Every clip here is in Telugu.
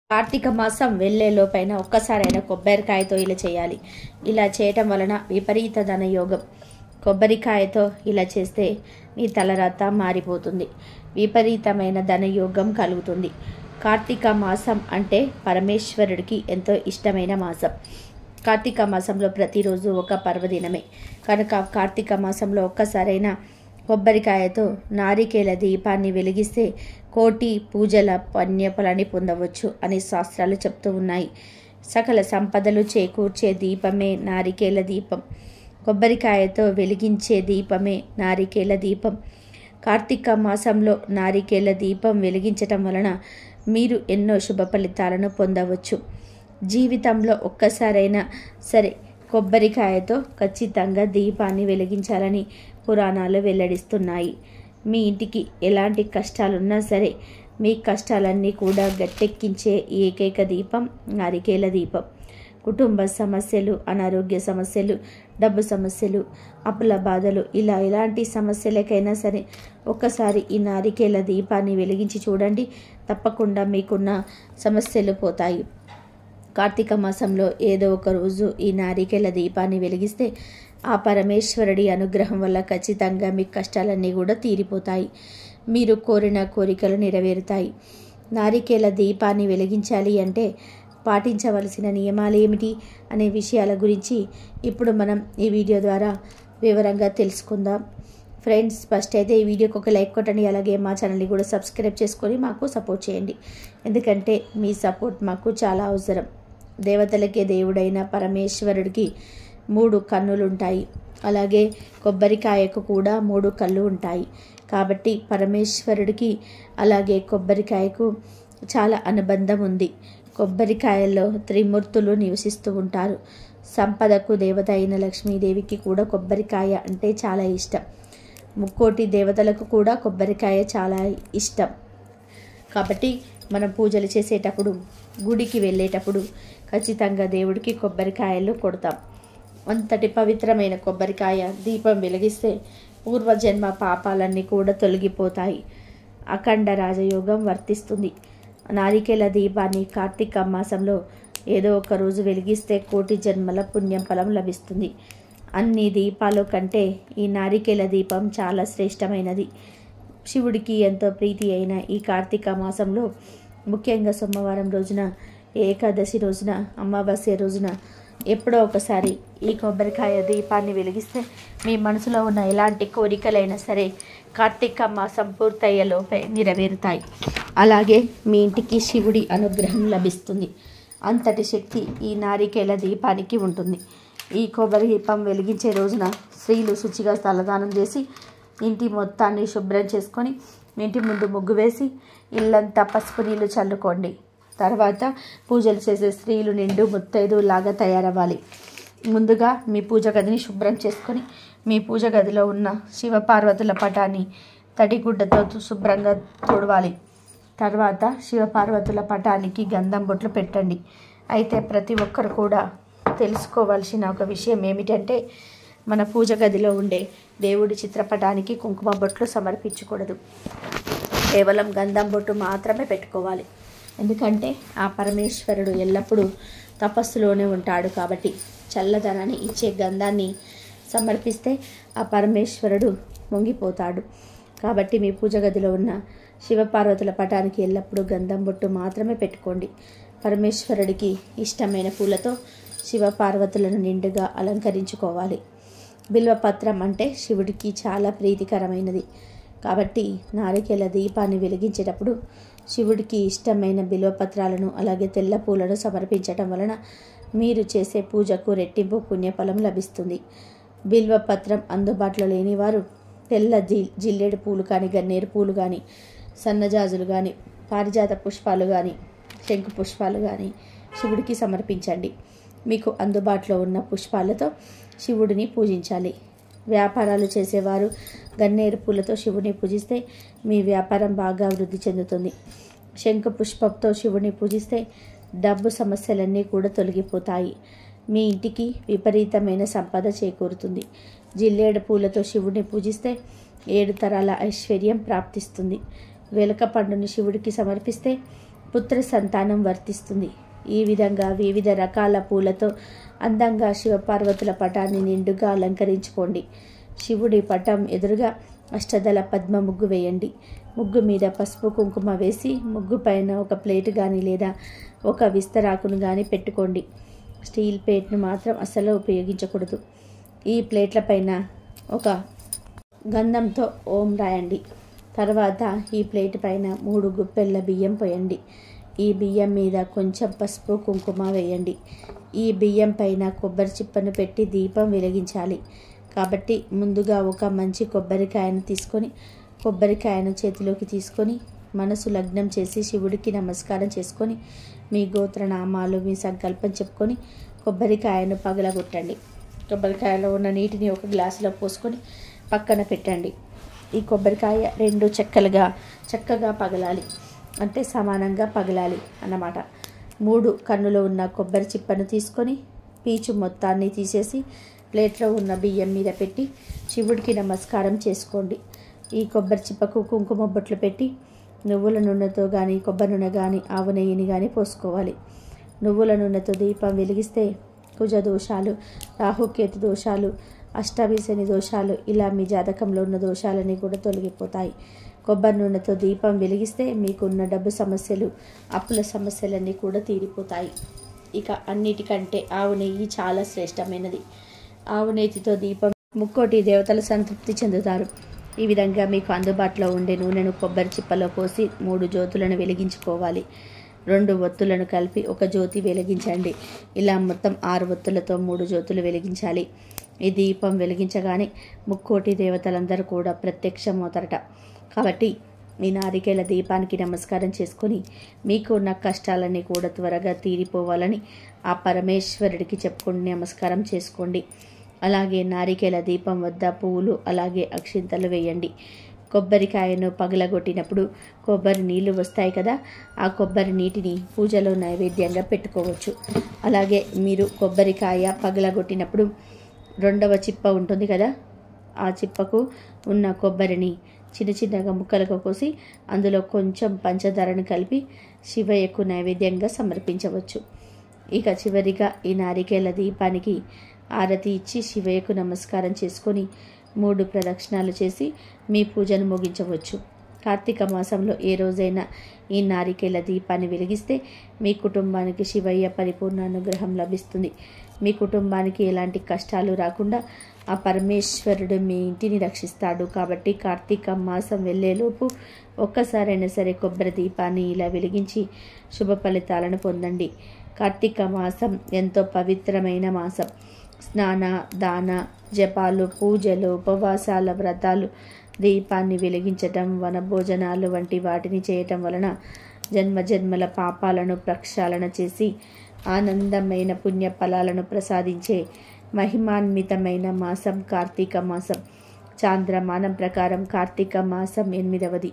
కార్తీక మాసం వెళ్ళేలోపైన ఒక్కసారైనా కొబ్బరికాయతో ఇలా చేయాలి. ఇలా చేయటం వలన విపరీత ధనయోగం. కొబ్బరికాయతో ఇలా చేస్తే మీ తలరాత మారిపోతుంది. విపరీతమైన ధనయోగం కలుగుతుంది. కార్తీక మాసం అంటే పరమేశ్వరుడికి ఎంతో ఇష్టమైన మాసం. కార్తీక మాసంలో ప్రతిరోజు ఒక పర్వదినమే కనుక కార్తీక మాసంలో ఒక్కసారైనా కొబ్బరికాయతో నారికేల దీపాన్ని వెలిగిస్తే కోటి పూజల పుణ్యఫలాన్ని పొందవచ్చు అని శాస్త్రాలు చెప్తూ ఉన్నాయి. సకల సంపదలు చేకూర్చే దీపమే నారికేల దీపం. కొబ్బరికాయతో వెలిగించే దీపమే నారికేల దీపం. కార్తీక మాసంలో నారికేల దీపం వెలిగించటం వలన మీరు ఎన్నో శుభ ఫలితాలను పొందవచ్చు. జీవితంలో ఒక్కసారైనా సరే కొబ్బరికాయతో ఖచ్చితంగా దీపాన్ని వెలిగించాలని పురాణాలు వెల్లడిస్తున్నాయి. మీ ఇంటికి ఎలాంటి కష్టాలున్నా సరే మీ కష్టాలన్నీ కూడా గట్టెక్కించే ఏకైక దీపం నారికేల దీపం. కుటుంబ సమస్యలు, అనారోగ్య సమస్యలు, డబ్బు సమస్యలు, అప్పుల బాధలు, ఇలా ఎలాంటి సమస్యలకైనా సరే ఒక్కసారి ఈ నారికేల దీపాన్ని వెలిగించి చూడండి. తప్పకుండా మీకున్న సమస్యలు పోతాయి. కార్తీక మాసంలో ఏదో ఒక రోజు ఈ నారికేల దీపాన్ని వెలిగిస్తే ఆ పరమేశ్వరుడి అనుగ్రహం వల్ల ఖచ్చితంగా మీ కష్టాలన్నీ కూడా తీరిపోతాయి. మీరు కోరిన కోరికలు నెరవేరుతాయి. నారికేల దీపాన్ని వెలిగించాలి అంటే పాటించవలసిన నియమాలు ఏమిటి అనే విషయాల గురించి ఇప్పుడు మనం ఈ వీడియో ద్వారా వివరంగా తెలుసుకుందాం. ఫ్రెండ్స్, ఫస్ట్ అయితే ఈ వీడియోకి ఒక లైక్ కొట్టండి. అలాగే మా ఛానల్ని కూడా సబ్స్క్రైబ్ చేసుకొని మాకు సపోర్ట్ చేయండి. ఎందుకంటే మీ సపోర్ట్ మాకు చాలా అవసరం. దేవతలకే దేవుడైన పరమేశ్వరుడికి 3 కన్నులు ఉంటాయి. అలాగే కొబ్బరికాయకు కూడా 3 కళ్ళు ఉంటాయి. కాబట్టి పరమేశ్వరుడికి అలాగే కొబ్బరికాయకు చాలా అనుబంధం ఉంది. కొబ్బరికాయల్లో త్రిమూర్తులు నివసిస్తూ ఉంటారు. సంపదకు దేవత అయిన లక్ష్మీదేవికి కూడా కొబ్బరికాయ అంటే చాలా ఇష్టం. ముక్కోటి దేవతలకు కూడా కొబ్బరికాయ చాలా ఇష్టం. కాబట్టి మనం పూజలు చేసేటప్పుడు, గుడికి వెళ్ళేటప్పుడు ఖచ్చితంగా దేవుడికి కొబ్బరికాయలు కొడతాం. అంతటి పవిత్రమైన కొబ్బరికాయ దీపం వెలిగిస్తే పూర్వజన్మ పాపాలన్నీ కూడా తొలగిపోతాయి. అఖండ రాజయోగం వర్తిస్తుంది. నారికేల దీపాన్ని కార్తీక మాసంలో ఏదో ఒక రోజు వెలిగిస్తే కోటి జన్మల పుణ్యం ఫలం లభిస్తుంది. అన్ని దీపాల కంటే ఈ నారికేల దీపం చాలా శ్రేష్టమైనది. శివుడికి ఎంతో ప్రీతి అయిన ఈ కార్తీక మాసంలో ముఖ్యంగా సోమవారం రోజున, ఏకాదశి రోజున, అమావాస్య రోజున ఎప్పుడో ఒకసారి ఈ కొబ్బరికాయ దీపాన్ని వెలిగిస్తే మీ మనసులో ఉన్న ఎలాంటి కోరికలైనా సరే కార్తీక మాసం పూర్తయ్యేలోపే నెరవేరుతాయి. అలాగే మీ ఇంటికి శివుడి అనుగ్రహం లభిస్తుంది. అంతటి శక్తి ఈ నారికేల దీపానికి ఉంటుంది. ఈ కొబ్బరి దీపం వెలిగించే రోజున స్త్రీలు శుచిగా తలదానం చేసి ఇంటి మొత్తాన్ని శుభ్రం చేసుకొని ఇంటి ముందు ముగ్గు వేసి ఇల్లంతా పసుపు నీళ్ళు చల్లుకోండి. తర్వాత పూజలు చేసే స్త్రీలు నిండు ముత్తైదులాగా తయారవ్వాలి. ముందుగా మీ పూజ గదిని శుభ్రం చేసుకొని మీ పూజ గదిలో ఉన్న శివపార్వతుల పటాన్ని తడిగుడ్డతో శుభ్రంగా తుడవాలి. తర్వాత శివపార్వతుల పటానికి గంధం బొట్లు పెట్టండి. అయితే ప్రతి ఒక్కరు కూడా తెలుసుకోవాల్సిన ఒక విషయం ఏమిటంటే మన పూజ గదిలో ఉండే దేవుడి చిత్రపటానికి కుంకుమ బొట్లు సమర్పించకూడదు. కేవలం గంధం బొట్టు మాత్రమే పెట్టుకోవాలి. ఎందుకంటే ఆ పరమేశ్వరుడు ఎల్లప్పుడూ తపస్సులోనే ఉంటాడు. కాబట్టి చల్లదనాన్ని ఇచ్చే గంధాన్ని సమర్పిస్తే ఆ పరమేశ్వరుడు పొంగిపోతాడు. కాబట్టి మీ పూజ గదిలో ఉన్న శివపార్వతుల పటానికి ఎల్లప్పుడూ గంధం బొట్టు మాత్రమే పెట్టుకోండి. పరమేశ్వరుడికి ఇష్టమైన పూలతో శివపార్వతులను నిండుగా అలంకరించుకోవాలి. బిల్వపత్రం అంటే శివుడికి చాలా ప్రీతికరమైనది. కాబట్టి నారికేల దీపాన్ని వెలిగించేటప్పుడు శివుడికి ఇష్టమైన బిల్వపత్రాలను అలాగే తెల్ల పూలను సమర్పించటం వలన మీరు చేసే పూజకు రెట్టింపు పుణ్యఫలం లభిస్తుంది. బిల్వపత్రం అందుబాటులో లేని వారు తెల్ల జిల్లేడు పూలు కానీ, గన్నేరు పూలు కానీ, సన్నజాజులు కానీ, పారిజాత పుష్పాలు కానీ, శంకు పుష్పాలు కానీ శివుడికి సమర్పించండి. మీకు అందుబాటులో ఉన్న పుష్పాలతో శివుడిని పూజించాలి. వ్యాపారాలు చేసేవారు గన్నేరు పూలతో శివుని పూజిస్తే మీ వ్యాపారం బాగా వృద్ధి చెందుతుంది. శంకు పుష్పంతో శివుని పూజిస్తే డబ్బు సమస్యలన్నీ కూడా తొలగిపోతాయి. మీ ఇంటికి విపరీతమైన సంపద చేకూరుతుంది. జిల్లేడు పూలతో శివుని పూజిస్తే 7 తరాల ఐశ్వర్యం ప్రాప్తిస్తుంది. వెలక పండుని శివుడికి సమర్పిస్తే పుత్ర సంతానం వర్తిస్తుంది. ఈ విధంగా వివిధ రకాల పూలతో అందంగా శివపార్వతుల పటాన్ని నిండుగా అలంకరించుకోండి. శివుడి పటం ఎదురుగా అష్టదళ పద్మ ముగ్గు వేయండి. ముగ్గు మీద పసుపు కుంకుమ వేసి ముగ్గు పైన ఒక ప్లేట్ కానీ లేదా ఒక విస్తరాకును కానీ పెట్టుకోండి. స్టీల్ ప్లేట్ను మాత్రం అస్సలు ఉపయోగించకూడదు. ఈ ప్లేట్ల పైన ఒక గంధంతో ఓం రాయండి. తర్వాత ఈ ప్లేట్ పైన 3 గుప్పెళ్ళ బియ్యం పోయండి. ఈ బియ్యం మీద కొంచెం పసుపు కుంకుమ వేయండి. ఈ బియ్యం పైన కొబ్బరి చిప్పను పెట్టి దీపం వెలిగించాలి. కాబట్టి ముందుగా ఒక మంచి కొబ్బరికాయను తీసుకొని కొబ్బరికాయను చేతిలోకి తీసుకొని మనసు లగ్నం చేసి శివుడికి నమస్కారం చేసుకొని మీ గోత్రనామాలు మీ సంకల్పం చెప్పుకొని కొబ్బరికాయను పగలగొట్టండి. కొబ్బరికాయలో ఉన్న నీటిని ఒక గ్లాసులో పోసుకొని పక్కన పెట్టండి. ఈ కొబ్బరికాయ 2 చెక్కలుగా చక్కగా పగలాలి, అంటే సమానంగా పగలాలి అన్నమాట. 3 కన్నులు ఉన్న కొబ్బరి చిప్పను తీసుకొని పీచు మొత్తాన్ని తీసేసి ప్లేట్లో ఉన్న బియ్యం మీద పెట్టి శివుడికి నమస్కారం చేసుకోండి. ఈ కొబ్బరి చిప్పకు కుంకుమ బొట్లు పెట్టి నువ్వుల నూనెతో కానీ కొబ్బరి నూనె కానీ ఆవు నెయ్యిని కానీ పోసుకోవాలి. నువ్వుల నూనెతో దీపం వెలిగిస్తే కుజ దోషాలు, రాహుకేతు దోషాలు, అష్టమిశని దోషాలు, ఇలా మీ జాతకంలో ఉన్న దోషాలన్నీ కూడా తొలగిపోతాయి. కొబ్బరి నూనెతో దీపం వెలిగిస్తే మీకున్న డబ్బు సమస్యలు, అప్పుల సమస్యలన్నీ కూడా తీరిపోతాయి. ఇక అన్నిటికంటే ఆవు నెయ్యి చాలా శ్రేష్టమైనది. ఆవు నెయ్యితో దీపం 3 దేవతలు సంతృప్తి చెందుతారు. ఈ విధంగా మీకు అందుబాటులో ఉండే నూనెను కొబ్బరి చిప్పలో పోసి 3 జ్యోతులను వెలిగించుకోవాలి. 2 ఒత్తులను కలిపి ఒక జ్యోతి వెలిగించండి. ఇలా మొత్తం 6 ఒత్తులతో 3 జ్యోతులు వెలిగించాలి. ఈ దీపం వెలిగించగానే 3 దేవతలందరూ కూడా ప్రత్యక్షమవుతారట. కాబట్టి ఈ నారికేల దీపానికి నమస్కారం చేసుకొని మీకు ఉన్న కష్టాలన్నీ కూడా త్వరగా తీరిపోవాలని ఆ పరమేశ్వరుడికి చెప్పుకొని నమస్కారం చేసుకోండి. అలాగే నారికేల దీపం వద్ద పువ్వులు అలాగే అక్షింతలు వేయండి. కొబ్బరికాయను పగలగొట్టినప్పుడు కొబ్బరి నీళ్లు వస్తాయి కదా, ఆ కొబ్బరి నీటిని పూజలో నైవేద్యంగా పెట్టుకోవచ్చు. అలాగే మీరు కొబ్బరికాయ పగలగొట్టినప్పుడు 2వ చిప్ప ఉంటుంది కదా, ఆ చిప్పకు ఉన్న కొబ్బరిని చిన్న చిన్నగా ముక్కలుగా కోసి అందులో కొంచెం పంచదారను కలిపి శివయ్యకు నైవేద్యంగా సమర్పించవచ్చు. ఇక చివరిగా ఈ నారికేల దీపానికి ఆరతి ఇచ్చి శివయ్యకు నమస్కారం చేసుకొని 3 ప్రదక్షిణాలు చేసి మీ పూజను ముగించవచ్చు. కార్తీక మాసంలో ఏ రోజైనా ఈ నారికేల దీపాన్ని వెలిగిస్తే మీ కుటుంబానికి శివయ్య పరిపూర్ణ అనుగ్రహం లభిస్తుంది. మీ కుటుంబానికి ఎలాంటి కష్టాలు రాకుండా ఆ పరమేశ్వరుడు మీ ఇంటిని రక్షిస్తాడు. కాబట్టి కార్తీక మాసం వెళ్ళేలోపు ఒక్కసారైనా సరే కొబ్బరి దీపాన్ని ఇలా వెలిగించి శుభ ఫలితాలను పొందండి. కార్తీక మాసం ఎంతో పవిత్రమైన మాసం. స్నాన, దాన, జపాలు, పూజలు, ఉపవాసాల, వ్రతాలు, దీపాన్ని వెలిగించటం, వనభోజనాలు వంటి వాటిని చేయటం వలన జన్మజన్మల పాపాలను ప్రక్షాళన చేసి ఆనందమైన పుణ్య ఫలాలను ప్రసాదించే మహిమాన్వితమైన మాసం కార్తీక మాసం. చాంద్రమానం ప్రకారం కార్తీక మాసం 8వది,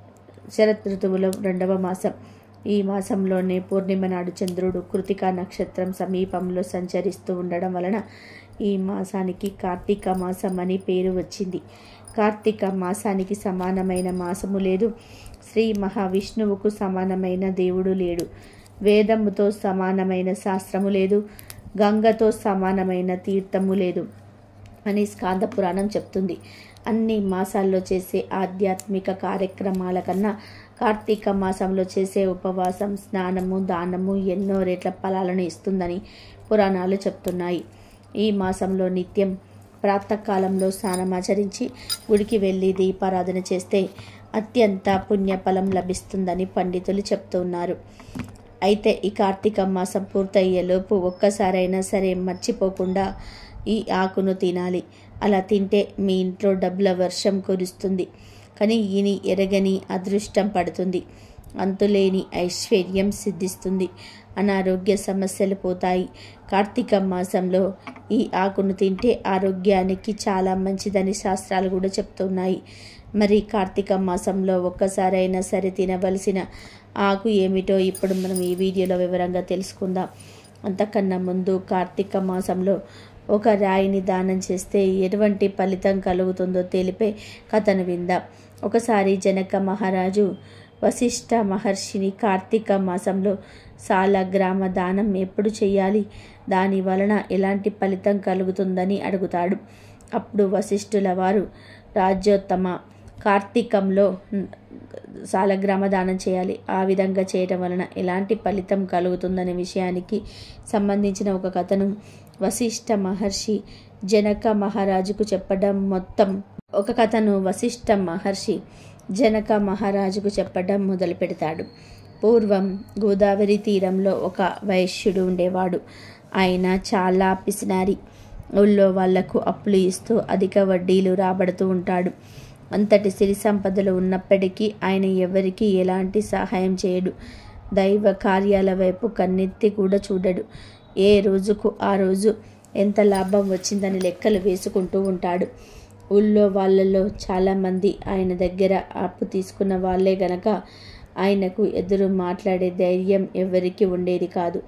శరత్ ఋతువులో 2వ మాసం. ఈ మాసంలోనే పూర్ణిమ నాడు చంద్రుడు కృతికా నక్షత్రం సమీపంలో సంచరిస్తూ ఉండడం వలన ఈ మాసానికి కార్తీక మాసం అని పేరు వచ్చింది. కార్తీక మాసానికి సమానమైన మాసము లేదు. శ్రీ మహావిష్ణువుకు సమానమైన దేవుడు లేడు. వేదముతో సమానమైన శాస్త్రము లేదు. గంగతో సమానమైన తీర్థము లేదు అని స్కాంద పురాణం చెప్తుంది. అన్ని మాసాల్లో చేసే ఆధ్యాత్మిక కార్యక్రమాల కన్నా కార్తీక మాసంలో చేసే ఉపవాసం, స్నానము, దానము ఎన్నో రెట్ల ఫలాలను ఇస్తుందని పురాణాలు చెప్తున్నాయి. ఈ మాసంలో నిత్యం ప్రాతకాలంలో స్నానమాచరించి గుడికి వెళ్ళి దీపారాధన చేస్తే అత్యంత పుణ్యఫలం లభిస్తుందని పండితులు చెప్తున్నారు. అయితే ఈ కార్తీక మాసం పూర్తయ్యేలోపు ఒక్కసారైనా సరే మర్చిపోకుండా ఈ ఆకును తినాలి. అలా తింటే మీ ఇంట్లో డబ్బుల వర్షం కురుస్తుంది. కానీ ఈని ఎరగని అదృష్టం పడుతుంది. అంతులేని ఐశ్వర్యం సిద్ధిస్తుంది. అనారోగ్య సమస్యలు పోతాయి. కార్తీక మాసంలో ఈ ఆకును తింటే ఆరోగ్యానికి చాలా మంచిదని శాస్త్రాలు కూడా చెప్తున్నాయి. మరి కార్తీక మాసంలో ఒక్కసారైనా సరే తినవలసిన ఆకు ఏమిటో ఇప్పుడు మనం ఈ వీడియోలో వివరంగా తెలుసుకుందాం. అంతకన్నా ముందు కార్తీక మాసంలో ఒక రాయిని దానం చేస్తే ఎటువంటి ఫలితం కలుగుతుందో తెలిపే కథను విందాం. ఒకసారి జనక మహారాజు వశిష్ఠ మహర్షిని కార్తీక మాసంలో సాలగ్రామ దానం ఎప్పుడు చేయాలి, దాని వలన ఎలాంటి ఫలితం కలుగుతుందని అడుగుతాడు. అప్పుడు వశిష్ఠుల వారు, రాజ్యోత్తమ, కార్తీకంలో సాలగ్రామ దానం చేయాలి. ఆ విధంగా చేయటం వలన ఎలాంటి ఫలితం కలుగుతుందనే విషయానికి సంబంధించిన ఒక కథను వశిష్ఠ మహర్షి జనక మహారాజుకు చెప్పడం మొదలు పెడతాడు. పూర్వం గోదావరి తీరంలో ఒక వైశ్యుడు ఉండేవాడు. ఆయన చాలా పిసినారి. ఊళ్ళో వాళ్లకు అప్పులు ఇస్తూ అధిక వడ్డీలు రాబడుతూ ఉంటాడు. అంతటి సిరి సంపదలు ఉన్నప్పటికీ ఆయన ఎవరికీ ఎలాంటి సహాయం చేయడు. దైవ కార్యాల వైపు కన్నెత్తి కూడా చూడడు. ఏ రోజుకు ఆ రోజు ఎంత లాభం వచ్చిందని లెక్కలు వేసుకుంటూ ఉంటాడు. ఊళ్ళో వాళ్ళలో చాలామంది ఆయన దగ్గర అప్పు తీసుకున్న వాళ్ళే గనక ఆయనకు ఎదురు మాట్లాడే ధైర్యం ఎవరికి ఉండేది కాదు.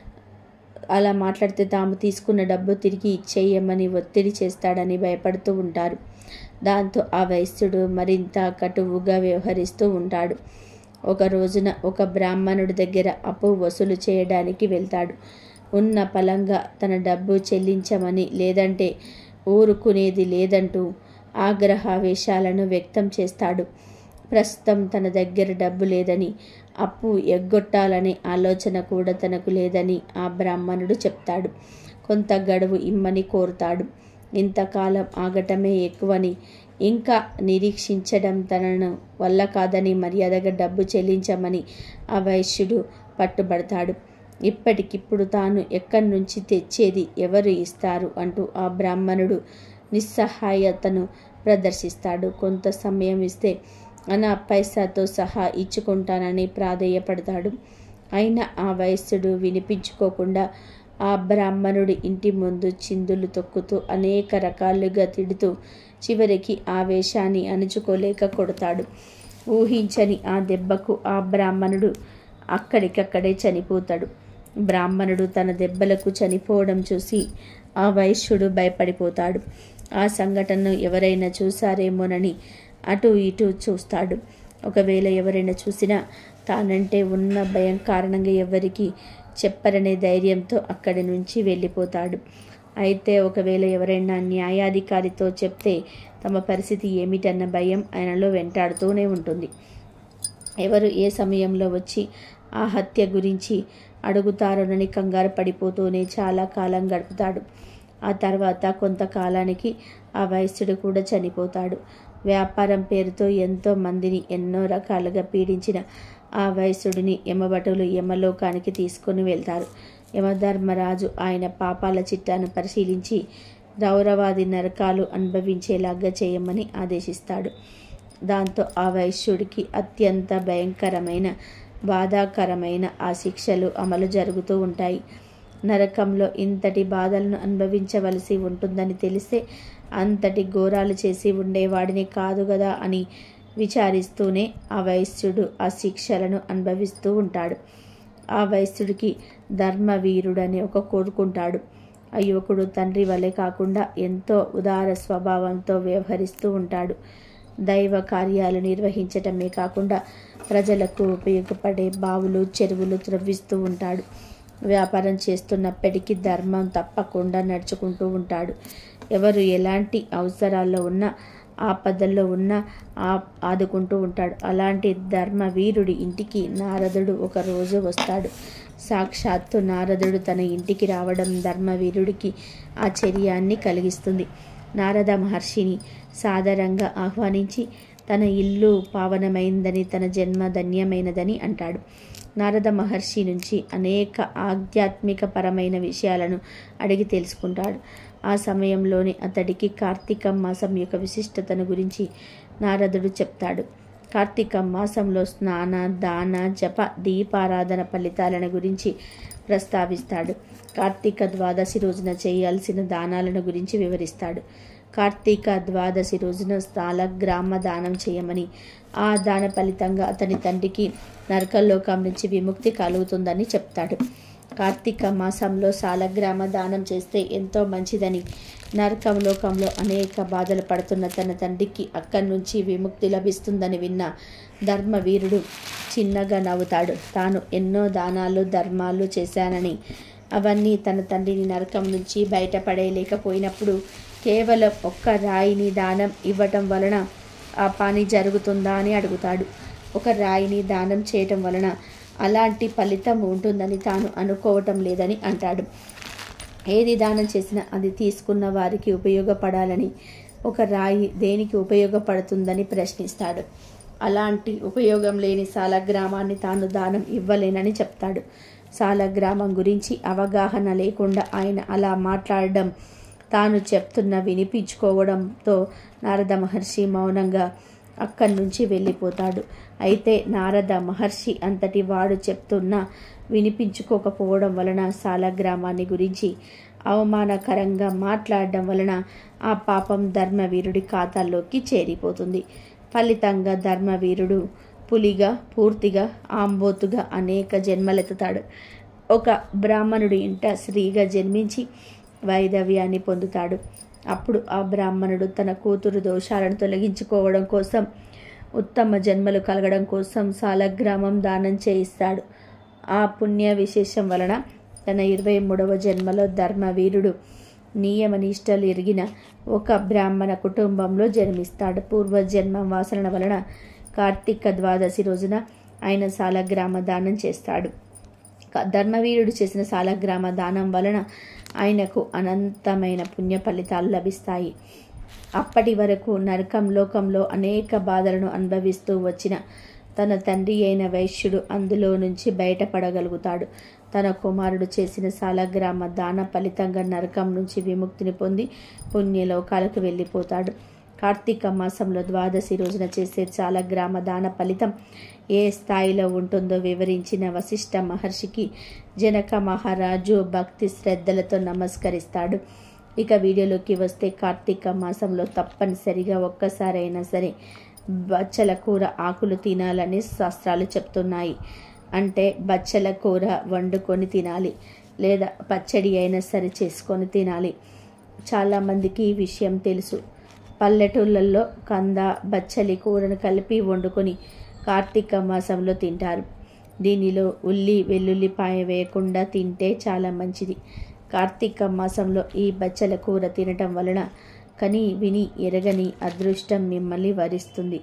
అలా మాట్లాడితే తాము తీసుకున్న డబ్బు తిరిగి ఇచ్చేయమని ఒత్తిడి చేస్తాడని భయపడుతూ ఉంటారు. దాంతో ఆ వైశ్యుడు మరింత కటువుగా వ్యవహరిస్తూ ఉంటాడు. ఒక రోజున ఒక బ్రాహ్మణుడి దగ్గర అప్పు వసూలు చేయడానికి వెళ్తాడు. ఉన్న పలంగా తన డబ్బు చెల్లించమని, లేదంటే ఊరుకునేది లేదంటూ ఆగ్రహావేశాలను వ్యక్తం చేస్తాడు. ప్రస్తుతం తన దగ్గర డబ్బు లేదని, అప్పు ఎగ్గొట్టాలనే ఆలోచన కూడా తనకు లేదని ఆ బ్రాహ్మణుడు చెప్తాడు. కొంత గడువు ఇమ్మని కోరుతాడు. ఇంతకాలం ఆగటమే ఎక్కువని, ఇంకా నిరీక్షించడం తనను వల్ల కాదని మర్యాదగా డబ్బు చెల్లించమని ఆ వైశ్యుడు పట్టుబడతాడు. ఇప్పటికిప్పుడు తాను ఎక్కడి నుంచి తెచ్చేది, ఎవరు ఇస్తారు అంటూ ఆ బ్రాహ్మణుడు నిస్సహాయతను ప్రదర్శిస్తాడు. కొంత సమయం ఇస్తే అనా పైసాతో సహా ఇచ్చుకుంటానని ప్రాధేయపడతాడు. అయినా ఆ వైశ్యుడు వినిపించుకోకుండా ఆ బ్రాహ్మణుడి ఇంటి ముందు చిందులు తొక్కుతూ అనేక రకాలుగా తిడుతూ చివరికి ఆవేశాన్ని అణుచుకోలేక కొడతాడు. ఊహించని ఆ దెబ్బకు ఆ బ్రాహ్మణుడు అక్కడికక్కడే చనిపోతాడు. బ్రాహ్మణుడు తన దెబ్బలకు చనిపోవడం చూసి ఆ వైశ్యుడు భయపడిపోతాడు. ఆ సంఘటనను ఎవరైనా చూసారేమోనని అటు ఇటు చూస్తాడు. ఒకవేళ ఎవరైనా చూసినా తానంటే ఉన్న భయం కారణంగా ఎవరికి చెప్పరనే ధైర్యంతో అక్కడి నుంచి వెళ్ళిపోతాడు. అయితే ఒకవేళ ఎవరైనా న్యాయాధికారితో చెప్తే తమ పరిస్థితి ఏమిటన్న భయం ఆయనలో వెంటాడుతూనే ఉంటుంది. ఎవరు ఏ సమయంలో వచ్చి ఆ హత్య గురించి అడుగుతారోనని కంగారు పడిపోతూనే చాలా కాలం గడుపుతాడు. ఆ తర్వాత కొంతకాలానికి ఆ వైశ్యుడు కూడా చనిపోతాడు. వ్యాపారం పేరుతో ఎంతో మందిని ఎన్నో రకాలుగా పీడించిన ఆ వైశ్యుడిని యమభటులు యమలోకానికి తీసుకుని వెళ్తారు. యమధర్మరాజు ఆయన పాపాల చిట్టాను పరిశీలించి రౌరవాది నరకాలు అనుభవించేలాగా చేయమని ఆదేశిస్తాడు. దాంతో ఆ వైశ్యుడికి అత్యంత భయంకరమైన, బాధాకరమైన ఆ శిక్షలు అమలు జరుగుతూ ఉంటాయి. నరకంలో ఇంతటి బాధలను అనుభవించవలసి ఉంటుందని తెలిస్తే అంతటి ఘోరాలు చేసి ఉండేవాడిని కాదు గదా అని విచారిస్తూనే ఆ వైశ్యుడు ఆ శిక్షలను అనుభవిస్తూ ఉంటాడు. ఆ వైశ్యుడికి ధర్మవీరుడని ఒక కొడుకుంటాడు. ఆ యువకుడు తండ్రి వలె కాకుండా ఎంతో ఉదార స్వభావంతో వ్యవహరిస్తూ ఉంటాడు. దైవ కార్యాలు నిర్వహించటమే కాకుండా ప్రజలకు ఉపయోగపడే బావులు, చెరువులు త్రవ్విస్తూ ఉంటాడు. వ్యాపారం చేస్తున్నప్పటికీ ధర్మం తప్పకుండా నడుచుకుంటూ ఉంటాడు. ఎవరు ఎలాంటి అవసరాల్లో ఉన్నా, ఆపదల్లో ఉన్నా ఆదుకుంటూ ఉంటాడు. అలాంటి ధర్మవీరుడి ఇంటికి నారదుడు ఒకరోజు వస్తాడు. సాక్షాత్తు నారదుడు తన ఇంటికి రావడం ధర్మవీరుడికి ఆశ్చర్యాన్ని కలిగిస్తుంది. నారద మహర్షిని సాదరంగా ఆహ్వానించి తన ఇల్లు పావనమైందని, తన జన్మ ధన్యమైనదని అంటాడు. నారద మహర్షి నుంచి అనేక ఆధ్యాత్మిక పరమైన విషయాలను అడిగి తెలుసుకుంటాడు. ఆ సమయంలోనే అతడికి కార్తీక మాసం యొక్క విశిష్టతను గురించి నారదుడు చెప్తాడు. కార్తీక మాసంలో స్నాన, దాన, జప, దీపారాధన ఫలితాలను గురించి ప్రస్తావిస్తాడు. కార్తీక ద్వాదశి రోజున చేయాల్సిన దానాలను గురించి వివరిస్తాడు. కార్తీక ద్వాదశి రోజున సాలగ్రామ దానం చేయమని, ఆ దాన ఫలితంగా అతని తండ్రికి నరకలోకం నుంచి విముక్తి కలుగుతుందని చెప్తాడు. కార్తీక మాసంలో సాలగ్రామ దానం చేస్తే ఎంతో మంచిదని, నరకం లోకంలో అనేక బాధలు పడుతున్న తన తండ్రికి అక్కడి నుంచి విముక్తి లభిస్తుందని విన్న ధర్మవీరుడు చిన్నగా నవ్వుతాడు. తాను ఎన్నో దానాలు ధర్మాలు చేశానని, అవన్నీ తన తండ్రిని నరకం నుంచి బయటపడేయలేకపోయినప్పుడు కేవలం ఒక్క రాయిని దానం ఇవ్వటం వలన ఆ పని జరుగుతుందా అని అడుగుతాడు. ఒక రాయిని దానం చేయటం వలన అలాంటి ఫలితం ఉంటుందని తాను అనుకోవటం లేదని అంటాడు. ఏది దానం చేసినా అది తీసుకున్న వారికి ఉపయోగపడాలని, ఒక రాయి దేనికి ఉపయోగపడుతుందని ప్రశ్నిస్తాడు. అలాంటి ఉపయోగం లేని సాలగ్రామాన్ని తాను దానం ఇవ్వలేనని చెప్తాడు. సాలగ్రామం గురించి అవగాహన లేకుండా ఆయన అలా మాట్లాడడం, తాను చెప్తున్న వినిపించుకోవడంతో నారద మహర్షి మౌనంగా అక్కడి నుంచి వెళ్ళిపోతాడు. అయితే నారద మహర్షి అంతటి వాడు చెప్తున్నా వినిపించుకోకపోవడం వలన, సాలగ్రామాన్ని గురించి అవమానకరంగా మాట్లాడడం వలన ఆ పాపం ధర్మవీరుడి ఖాతాల్లోకి చేరిపోతుంది. ఫలితంగా ధర్మవీరుడు పులిగా, పూర్తిగా ఆంబోతుగా అనేక జన్మలెత్తుతాడు. ఒక బ్రాహ్మణుడి ఇంట స్త్రీగా జన్మించి వైధవ్యాన్ని పొందుతాడు. అప్పుడు ఆ బ్రాహ్మణుడు తన కూతురు దోషాలను తొలగించుకోవడం కోసం, ఉత్తమ జన్మలు కలగడం కోసం సాలగ్రామం దానం చేయిస్తాడు. ఆ పుణ్య విశేషం వలన తన 23వ జన్మలో ధర్మవీరుడు నియమనిష్టలు ఎరిగిన ఒక బ్రాహ్మణ కుటుంబంలో జన్మిస్తాడు. పూర్వజన్మ వాసన వలన కార్తీక ద్వాదశి రోజున ఆయన సాలగ్రామ దానం చేస్తాడు. ధర్మవీరుడు చేసిన సాలగ్రామ దానం వలన ఆయనకు అనంతమైన పుణ్య ఫలితాలు లభిస్తాయి. అప్పటి వరకు నరకం లోకంలో అనేక బాధలను అనుభవిస్తూ వచ్చిన తన తండ్రి అయిన వైశ్యుడు అందులో నుంచి బయటపడగలుగుతాడు. తన కుమారుడు చేసిన సాలగ్రామ దాన ఫలితంగా నరకం నుంచి విముక్తిని పొంది పుణ్యలోకాలకు వెళ్ళిపోతాడు. కార్తీక మాసంలో ద్వాదశి రోజున చేసే సాలగ్రామ దాన ఫలితం ఏ స్థాయిలో ఉంటుందో వివరించిన వశిష్ఠ మహర్షికి జనక మహారాజు భక్తి శ్రద్ధలతో నమస్కరిస్తాడు. ఇక వీడియోలోకి వస్తే, కార్తీక మాసంలో తప్పనిసరిగా ఒక్కసారైనా సరే బచ్చల కూర ఆకులు తినాలని శాస్త్రాలు చెప్తున్నాయి. అంటే బచ్చల కూర వండుకొని తినాలి, లేదా పచ్చడి అయినా సరే చేసుకొని తినాలి. చాలామందికి ఈ విషయం తెలుసు. పల్లెటూళ్ళల్లో కంద, బచ్చలి కూరను కలిపి వండుకొని కార్తీక మాసంలో తింటారు. దీనిలో ఉల్లి, వెల్లుల్లిపాయ వేయకుండా తింటే చాలా మంచిది. కార్తీక మాసంలో ఈ బచ్చల కూర తినటం వలన కని విని ఎరగని అదృష్టం మిమ్మల్ని వరిస్తుంది.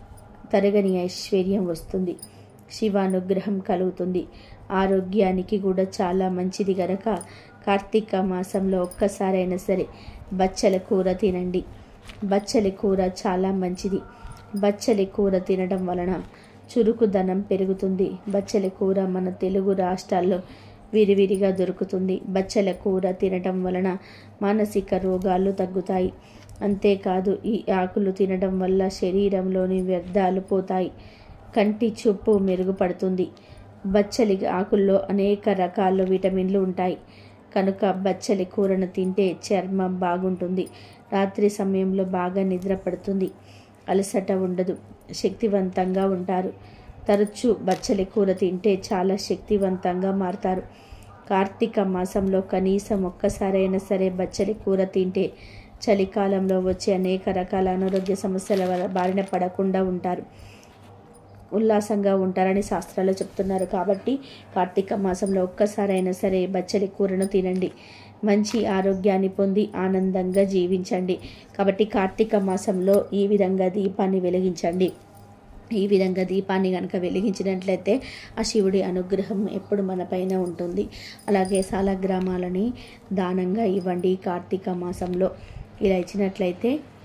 తరగని ఐశ్వర్యం వస్తుంది, శివానుగ్రహం కలుగుతుంది. ఆరోగ్యానికి కూడా చాలా మంచిది గనక కార్తీక మాసంలో ఒక్కసారైనా సరే బచ్చల కూర తినండి. బచ్చలి కూర చాలా మంచిది. బచ్చలి కూర తినడం వలన చురుకుదనం పెరుగుతుంది. బచ్చలి కూర మన తెలుగు రాష్ట్రాల్లో విరివిరిగా దొరుకుతుంది. బచ్చల కూర తినడం వలన మానసిక రోగాలు తగ్గుతాయి. అంతేకాదు, ఈ ఆకులు తినడం వల్ల శరీరంలోని వ్యర్థాలు పోతాయి, కంటి చూపు మెరుగుపడుతుంది. బచ్చలి ఆకుల్లో అనేక రకాల విటమిన్లు ఉంటాయి కనుక బచ్చలి కూరను తింటే చర్మం బాగుంటుంది. రాత్రి సమయంలో బాగా నిద్ర పడుతుంది, అలసట ఉండదు, శక్తివంతంగా ఉంటారు. తరచూ బచ్చలి కూర తింటే చాలా శక్తివంతంగా మారతారు. కార్తీక మాసంలో కనీసం ఒక్కసారైనా సరే బచ్చలి కూర తింటే చలికాలంలో వచ్చే అనేక రకాల అనారోగ్య సమస్యల బారిన పడకుండా ఉంటారు, ఉల్లాసంగా ఉంటారని శాస్త్రాలు చెప్తున్నారు. కాబట్టి కార్తీక మాసంలో ఒక్కసారైనా సరే బచ్చలి కూరను తినండి. మంచి ఆరోగ్యాన్ని పొంది ఆనందంగా జీవించండి. కాబట్టి కార్తీక మాసంలో ఈ విధంగా దీపాన్ని వెలిగించండి. ఈ విధంగా దీపాన్ని కనుక వెలిగించినట్లయితే ఆ శివుడి అనుగ్రహం ఎప్పుడు మన పైన ఉంటుంది. అలాగే సాలగ్రామాలని దానంగా ఇవ్వండి. కార్తీక మాసంలో ఇలా ఇచ్చినట్లయితే